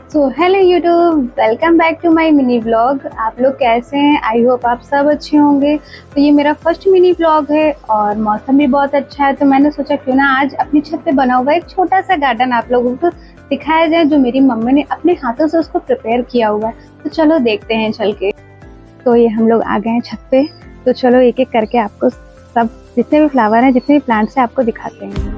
So hello YouTube, welcome back to my mini vlog. आप लोग कैसे हैं? आई होप आप सब अच्छे होंगे। तो ये मेरा फर्स्ट मिनी व्लॉग है और मौसम भी बहुत अच्छा है, तो मैंने सोचा क्यों ना आज अपनी छत पे बना हुआ एक छोटा सा गार्डन आप लोगों को दिखाया जाए, जो मेरी मम्मी ने अपने हाथों से उसको प्रिपेयर किया हुआ है। तो चलो देखते हैं चल के। तो ये हम लोग आ गए हैं छत पे, तो चलो एक एक करके आपको सब जितने भी फ्लावर हैं, जितने भी प्लांट्स हैं, आपको दिखाते हैं।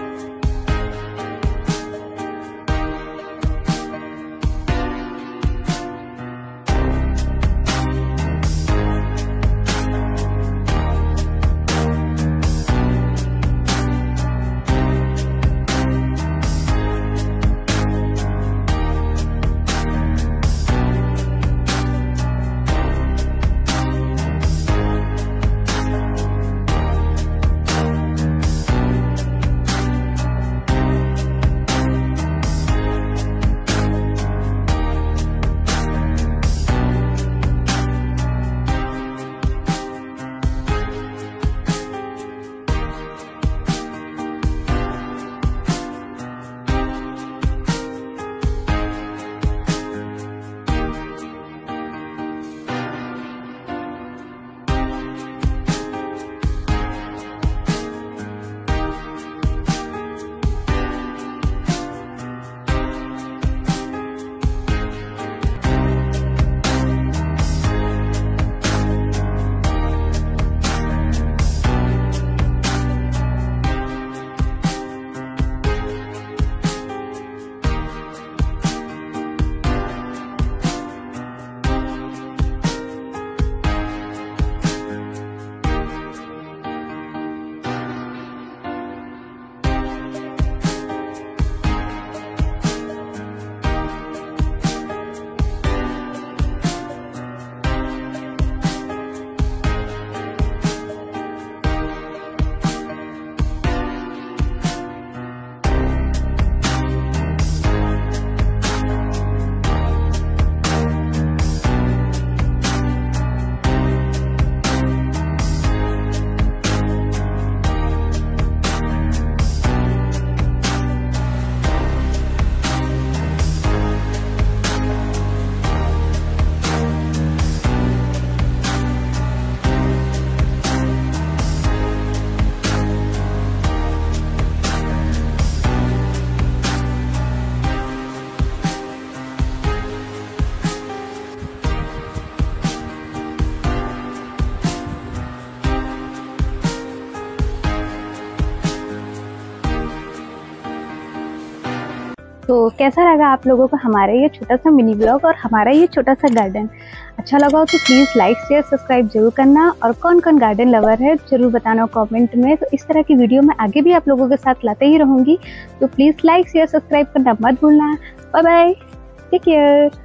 तो कैसा लगा आप लोगों को हमारा ये छोटा सा मिनी ब्लॉग और हमारा ये छोटा सा गार्डन? अच्छा लगा हो तो प्लीज़ लाइक शेयर सब्सक्राइब जरूर करना, और कौन कौन गार्डन लवर है जरूर बताना कमेंट में। तो इस तरह की वीडियो मैं आगे भी आप लोगों के साथ लाते ही रहूँगी, तो प्लीज़ लाइक शेयर सब्सक्राइब करना मत भूलना। Bye bye, take care.